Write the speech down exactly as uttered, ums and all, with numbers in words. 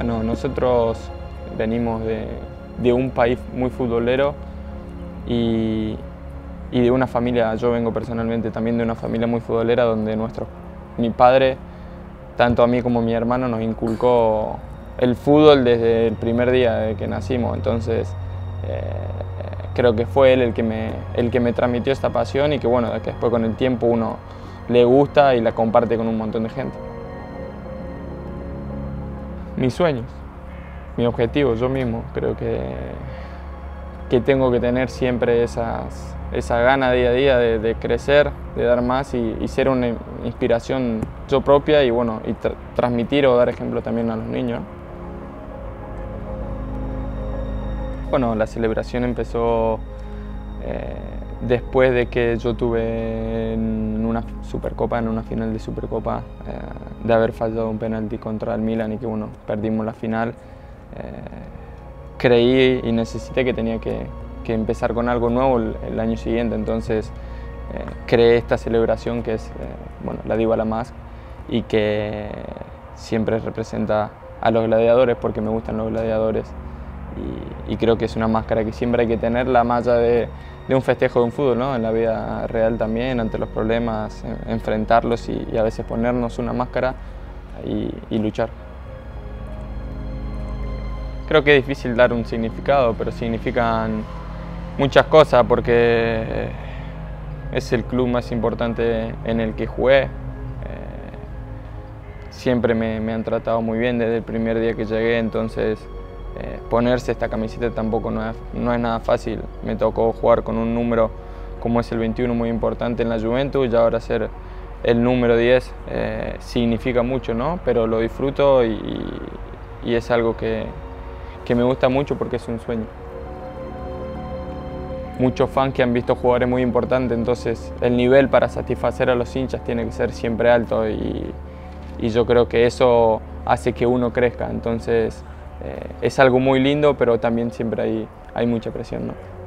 Bueno, nosotros venimos de, de un país muy futbolero y, y de una familia, yo vengo personalmente también de una familia muy futbolera donde nuestro, mi padre, tanto a mí como a mi hermano, nos inculcó el fútbol desde el primer día de que nacimos. Entonces eh, creo que fue él el que, me, el que me transmitió esta pasión y que, bueno, que después con el tiempo uno le gusta y la comparte con un montón de gente. Mis sueños, mi objetivo, yo mismo, creo que, que tengo que tener siempre esas, esa gana día a día de, de crecer, de dar más y, y ser una inspiración yo propia y, bueno, y tra transmitir o dar ejemplo también a los niños. Bueno, la celebración empezó eh, después de que yo tuve en una Supercopa, en una final de Supercopa, eh, de haber fallado un penalti contra el Milan y que, bueno, perdimos la final. Eh, creí y necesité que tenía que, que empezar con algo nuevo el, el año siguiente, entonces eh, creé esta celebración que es, eh, bueno, la Dybala Mask, y que siempre representa a los gladiadores porque me gustan los gladiadores. Y, y creo que es una máscara que siempre hay que tenerla más allá de, de un festejo de un fútbol, ¿no? En la vida real también, ante los problemas, en, enfrentarlos y, y a veces ponernos una máscara y, y luchar. Creo que es difícil dar un significado, pero significan muchas cosas porque es el club más importante en el que jugué. Eh, siempre me, me han tratado muy bien desde el primer día que llegué, entonces Eh, ponerse esta camiseta tampoco no es, no es nada fácil. Me tocó jugar con un número como es el veintiuno muy importante en la Juventus y ahora ser el número diez eh, significa mucho, ¿no? Pero lo disfruto y, y es algo que, que me gusta mucho porque es un sueño. Muchos fans que han visto jugadores muy importantes, entonces el nivel para satisfacer a los hinchas tiene que ser siempre alto y, y yo creo que eso hace que uno crezca. Entonces, Eh, es algo muy lindo, pero también siempre hay, hay mucha presión, ¿no?